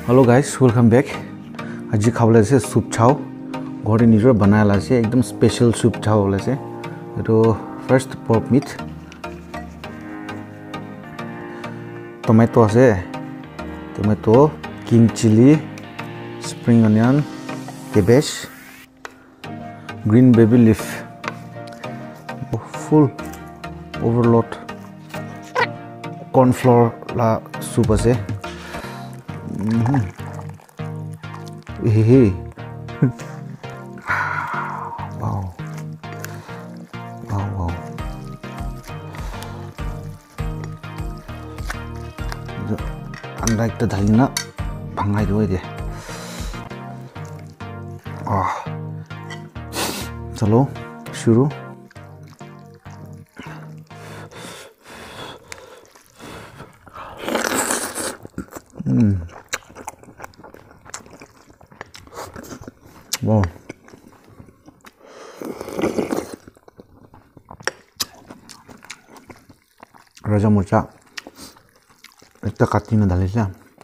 Hello guys welcome back आज खावले से soup चाव घरे निजर बनाला से एकदम स्पेशल सूप चाव होले से तो फर्स्ट pork meat tomato আছে tomato king chili spring onion cabbage green baby leaf full overload corn flour la soup আছে Hey. Wow. Wow. Unlike the Dalina, Pangai do it. Chalo, shuru. Wow. Raja murcha ekta kati na dalise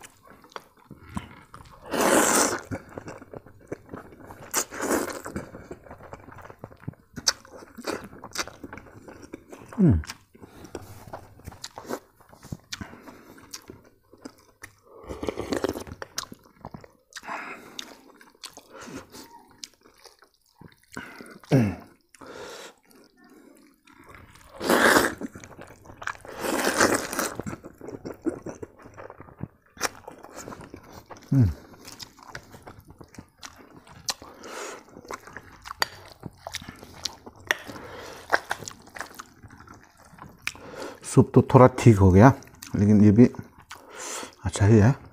soup तो थोड़ा ठीक हो गया लेकिन ये भी अच्छा ही है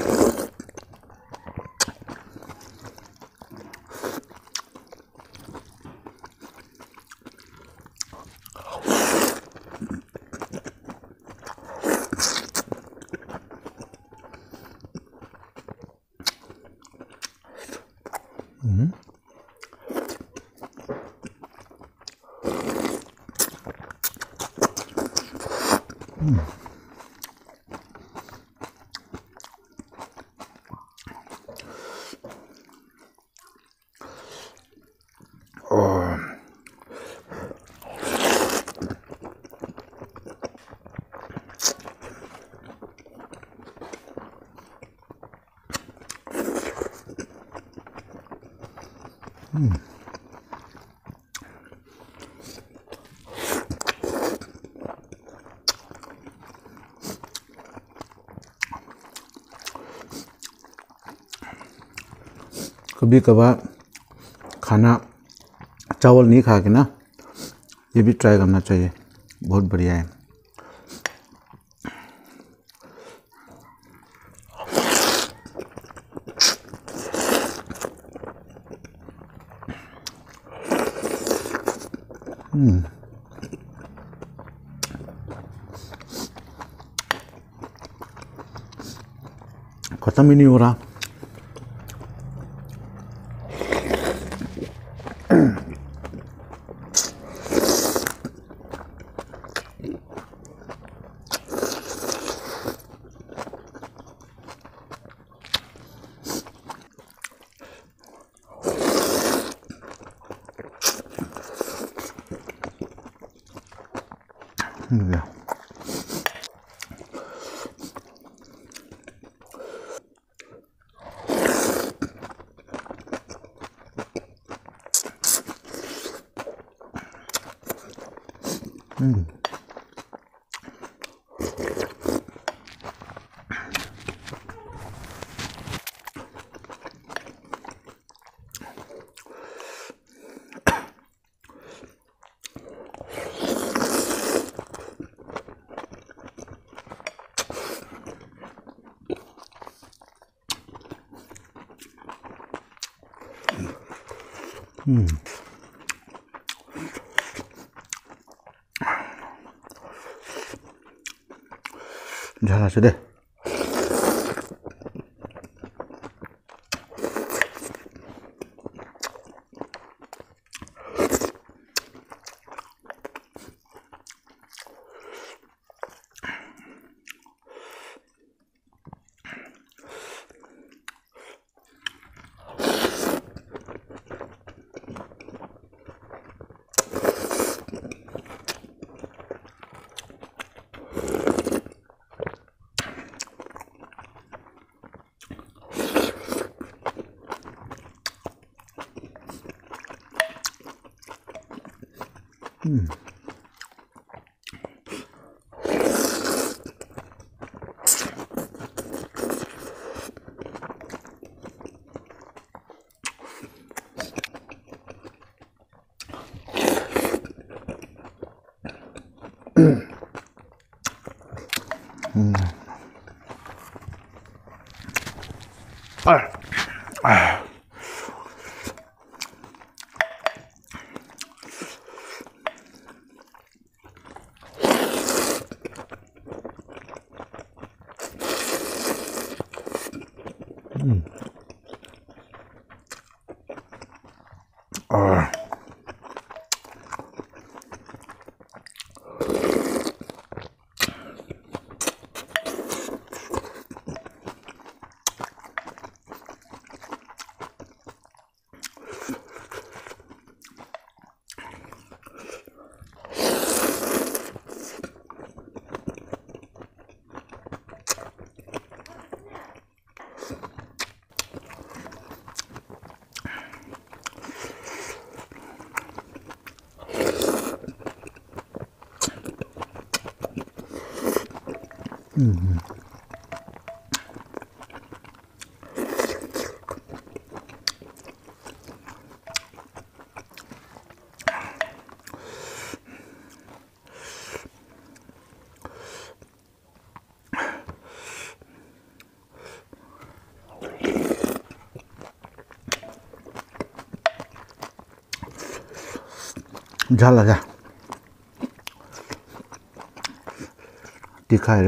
कभी कभार खाना चावल नहीं खा के ना ये भी ट्राई करना चाहिए बहुत बढ़िया है खत्म ही नहीं हो रहा 잘하시네. झाला जा दिखाए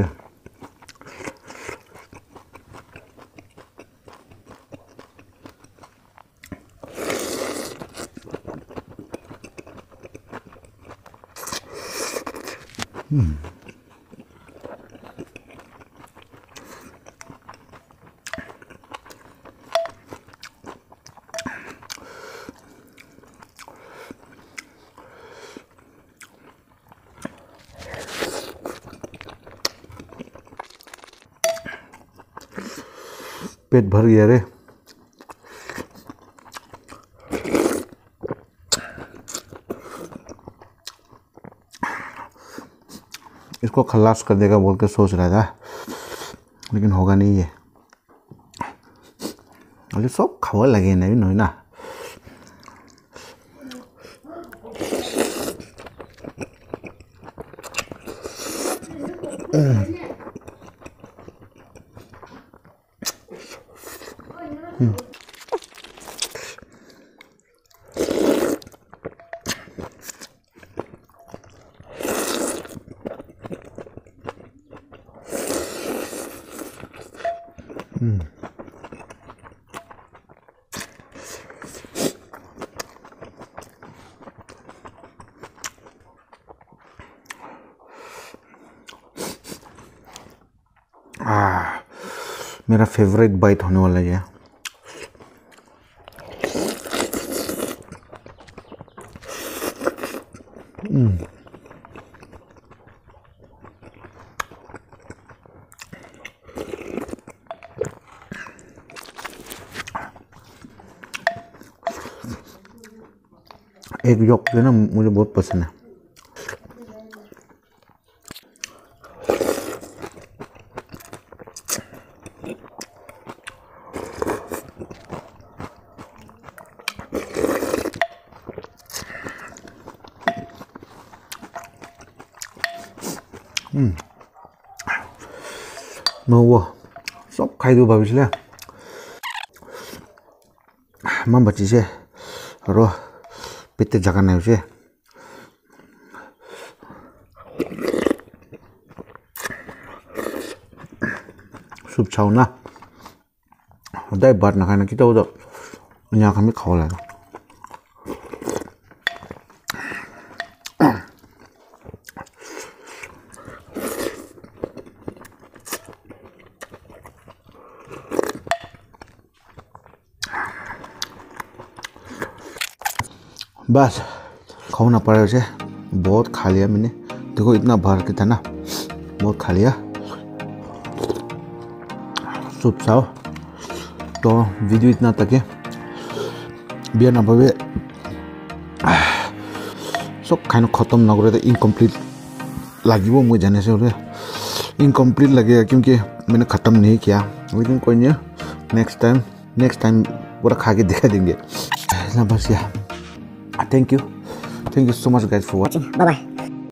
पेट भर गया रे। इसको खल्लास कर देगा बोल के सोच रहा था, लेकिन होगा नहीं ये। अरे सब खावा लगे नहीं ना। मेरा फेवरेट बाइट होने वाला है। एक योक जो है ना मुझे बहुत पसंद है। नौ सब खाइदियो भाविसले मा बचिसे र पेटे जग्गा नै होसे सुप छाउ ना दाइ बात ना खाना किता हो यहाँ खामी खावला बस खाना पड़ा उसे बहुत खा लिया मैंने। देखो इतना भर के था ना, बहुत खा लिया। सूप साओ तो भिडियो इतना तक है बिहान अब सब खाना खत्म नगरे तो इनकम्प्लीट लगे मुझे जाने से बोले इनकम्प्लीट लगेगा क्योंकि मैंने ख़त्म नहीं किया लेकिन कोई नहीं नेक्स्ट टाइम पूरा खा के दिखा देंगे बस या thank you so much guys for watching bye bye.